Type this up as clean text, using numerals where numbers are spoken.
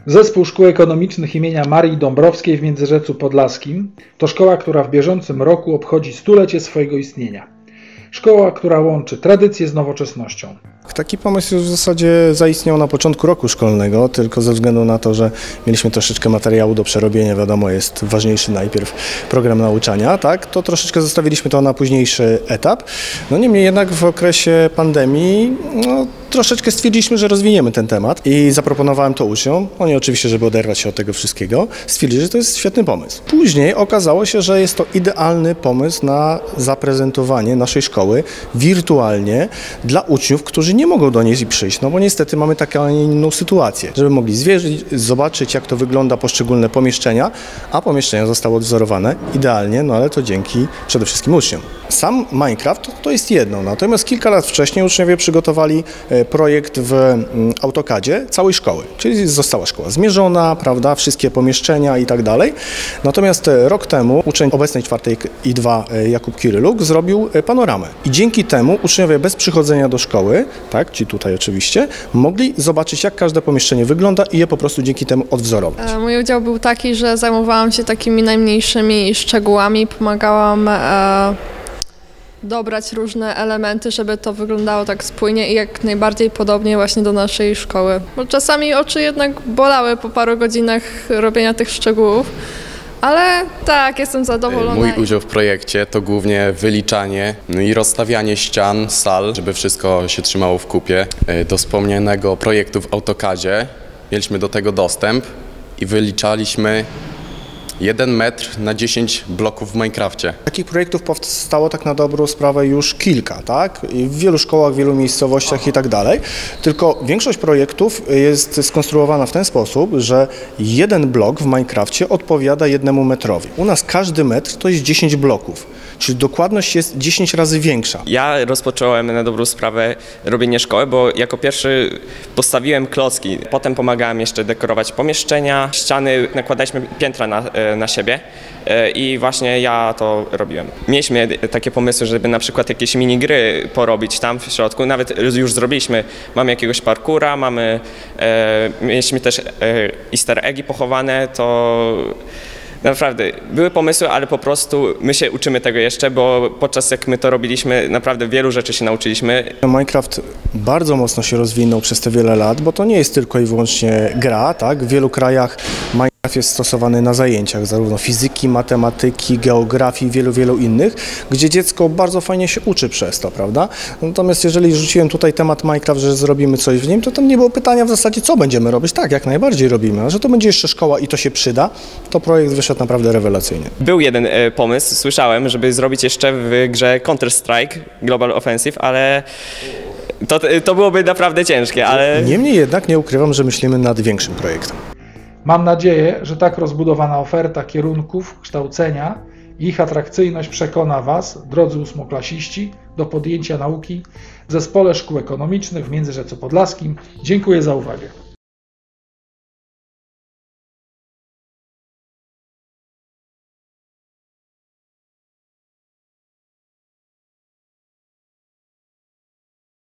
Zespół Szkół Ekonomicznych imienia Marii Dąbrowskiej w Międzyrzecu Podlaskim to szkoła, która w bieżącym roku obchodzi 100-lecie swojego istnienia. Szkoła, która łączy tradycję z nowoczesnością. Taki pomysł już w zasadzie zaistniał na początku roku szkolnego, tylko ze względu na to, że mieliśmy troszeczkę materiału do przerobienia, wiadomo, jest ważniejszy najpierw program nauczania, tak, to troszeczkę zostawiliśmy to na późniejszy etap. No niemniej jednak w okresie pandemii troszeczkę stwierdziliśmy, że rozwiniemy ten temat i zaproponowałem to uczniom. Oni oczywiście, żeby oderwać się od tego wszystkiego, stwierdzili, że to jest świetny pomysł. Później okazało się, że jest to idealny pomysł na zaprezentowanie naszej szkoły wirtualnie dla uczniów, którzy nie mogą do niej przyjść, no bo niestety mamy taką, a nie inną sytuację, żeby mogli zobaczyć, jak to wygląda poszczególne pomieszczenia, a pomieszczenia zostały odwzorowane idealnie, no ale to dzięki przede wszystkim uczniom. Sam Minecraft to jest jedno, natomiast kilka lat wcześniej uczniowie przygotowali projekt w AutoCADzie całej szkoły, czyli została szkoła zmierzona, prawda, wszystkie pomieszczenia i tak dalej. Natomiast rok temu uczeń obecnej 4. I2 Jakub Kiryluk zrobił panoramę i dzięki temu uczniowie bez przychodzenia do szkoły, tak, ci tutaj oczywiście, mogli zobaczyć, jak każde pomieszczenie wygląda i je po prostu dzięki temu odwzorować. Mój udział był taki, że zajmowałam się takimi najmniejszymi szczegółami, pomagałam dobrać różne elementy, żeby to wyglądało tak spójnie i jak najbardziej podobnie właśnie do naszej szkoły. Bo czasami oczy jednak bolały po paru godzinach robienia tych szczegółów, ale tak, jestem zadowolona. Mój udział w projekcie to głównie wyliczanie i rozstawianie ścian, sal, żeby wszystko się trzymało w kupie. Do wspomnianego projektu w AutoCADzie mieliśmy do tego dostęp i wyliczaliśmy 1 metr na 10 bloków w Minecrafcie. Takich projektów powstało tak na dobrą sprawę już kilka, tak? I w wielu szkołach, w wielu miejscowościach i tak dalej. Tylko większość projektów jest skonstruowana w ten sposób, że jeden blok w Minecrafcie odpowiada 1 metrowi. U nas każdy metr to jest 10 bloków, czyli dokładność jest 10 razy większa. Ja rozpocząłem na dobrą sprawę robienie szkoły, bo jako pierwszy postawiłem klocki. Potem pomagałem jeszcze dekorować pomieszczenia, ściany, nakładaliśmy piętra na siebie i właśnie ja to robiłem. Mieliśmy takie pomysły, żeby na przykład jakieś minigry porobić tam w środku, nawet już zrobiliśmy. Mamy jakiegoś parkura, mieliśmy też easter eggi pochowane, to naprawdę były pomysły, ale po prostu my się uczymy tego jeszcze, bo podczas jak my to robiliśmy, naprawdę wielu rzeczy się nauczyliśmy. Minecraft bardzo mocno się rozwinął przez te wiele lat, bo to nie jest tylko i wyłącznie gra, tak? W wielu krajach Minecraft jest stosowany na zajęciach zarówno fizyki, matematyki, geografii, wielu innych, gdzie dziecko bardzo fajnie się uczy przez to, prawda? Natomiast jeżeli rzuciłem tutaj temat Minecraft, że zrobimy coś w nim, to tam nie było pytania w zasadzie, co będziemy robić. Tak, jak najbardziej robimy, a że to będzie jeszcze szkoła i to się przyda, to projekt wyszedł naprawdę rewelacyjnie. Był jeden pomysł, słyszałem, żeby zrobić jeszcze w grze Counter-Strike Global Offensive, ale to byłoby naprawdę ciężkie, ale... Niemniej jednak nie ukrywam, że myślimy nad większym projektem. Mam nadzieję, że tak rozbudowana oferta kierunków kształcenia i ich atrakcyjność przekona Was, drodzy ósmoklasiści, do podjęcia nauki w Zespole Szkół Ekonomicznych w Międzyrzecu Podlaskim. Dziękuję za uwagę.